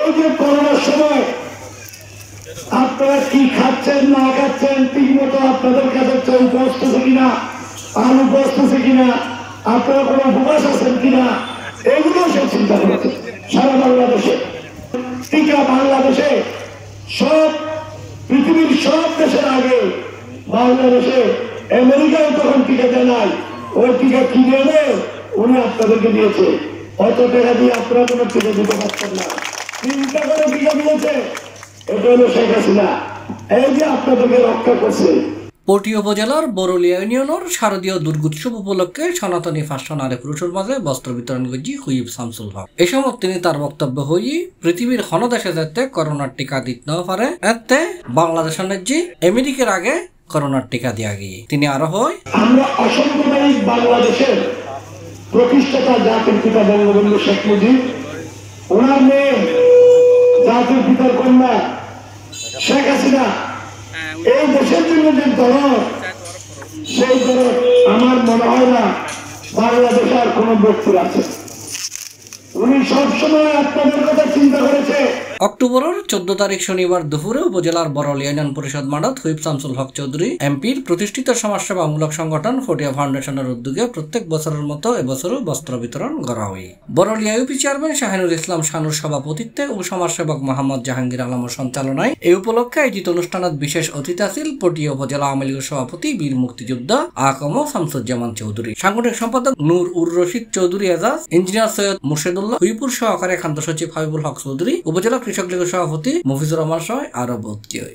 এই যে করোনার সময় আপনারা কি খাচ্ছেন না খাচ্ছেন, ঠিক মতো আপনাদের কাছে চৌক বসতেছে কিনা, আলু বসতেছে কিনা, আপনারা কোনো উপবাস আছেন কিনা, এগুলো সে চিন্তা করেছে। সারা বাংলাদেশে টিকা, বাংলাদেশে সব পৃথিবীর সব দেশের আগে বাংলাদেশে আমেরিকায় তখন টিকা দেয় নাই, ওই টিকা কিনে এনে উনি আপনাদেরকে দিয়েছে। অত টাকা দিয়ে আপনারা কোনো টিকা দিতে পারছেন না, চিন্তা করে টিকা দিয়েছে। এটা হলো শেখ হাসিনা, এই যে আপনাদেরকে রক্ষা করছে। পটিয়া উপজেলার বরলিয়া ইউনিয়নের শারদীয় দুর্গোৎসব উপলক্ষে সনাতনী ফাঁসা নারী পুরুষের মাঝে বস্ত্র বিতরণ করছি হুইপ শামসুল হক। এ সময় তিনি তার বক্তব্য হই পৃথিবীর কোন দেশে যাতে করোনার টিকা দিতে না পারে, এতে বাংলাদেশের ন্যায্যে আমেরিকার আগে করোনার টিকা দিয়া গিয়ে তিনি আরো হয়, আমরা অসাম্প্রদায়িক বাংলাদেশের প্রতিষ্ঠাতা জাতির পিতা বঙ্গবন্ধু শেখ মুজিব, ওনার মেয়ে জাতির পিতার কন্যা শেখ হাসিনা, এই দেশের জন্য যে দরদ, সেই দরদ আমার মনে হয় না বাংলাদেশে আর কোন ব্যক্তির আছে। উনি সবসময় আপনাদের কথা চিন্তা করেছে। অক্টোবরের 14 তারিখ শনিবার দুপুরে উপজেলার বরলিয়া ইউনিয়ন পরিষদ মাঠত হুইপ শামসুল হক চৌধুরী এমপির প্রতিষ্ঠিত সমাজসেবামূলক সংগঠন ফটিয়া ফাউন্ডেশনের উদ্যোগে প্রত্যেক বছরের মতো এবছরও বস্ত্র বিতরণ করা হয়। বরলিয়া ইউপি চেয়ারম্যান শাহিনুল ইসলাম শানুর সভাপতিত্বে ও সমাজসেবক মোহাম্মদ জাহাঙ্গীর আলমের সঞ্চালনায় এই উপলক্ষে আয়োজিত অনুষ্ঠানত বিশেষ অতিথি আছিল পটিয়া উপজেলা আওয়ামী লীগের সভাপতি বীর মুক্তিযোদ্ধা আকম শামসুজ্জামান চৌধুরী, সাংগঠনিক সম্পাদক নূর উর রশিদ চৌধুরী এজাজ, ইঞ্জিনিয়ার সৈয়দ মুর্শেদুল্লাহ, হুইপুর সহকারী খাদ্য সচিব হাবিবুল হক চৌধুরী, উপজেলা কৃষক লীগের সভাপতি মফিজুর রহমান সহ আরো ভর্তি হয়।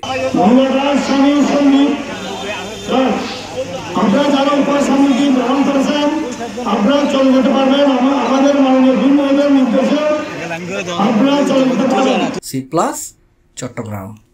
আপনারা যারা উপসামগ্রী গ্রহণ করেছেন আপনারা চলে যেতে পারবেন, আমাদের মাননীয় নির্দেশে আপনারা চলে যেতে পারবেন। C+ চট্টগ্রাম।